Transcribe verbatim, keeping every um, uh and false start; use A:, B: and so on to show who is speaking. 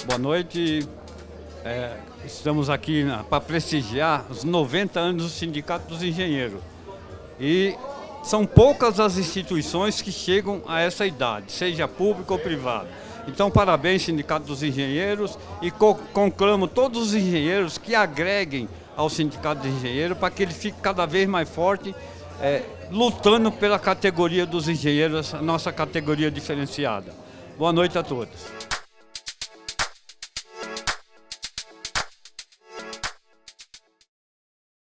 A: Boa noite. É, estamos aqui para prestigiar os noventa anos do Sindicato dos Engenheiros. E são poucas as instituições que chegam a essa idade, seja público ou privado. Então, parabéns, Sindicato dos Engenheiros, e co conclamo todos os engenheiros que agreguem ao Sindicato dos Engenheiros para que ele fique cada vez mais forte, é, lutando pela categoria dos engenheiros, a nossa categoria diferenciada. Boa noite a todos.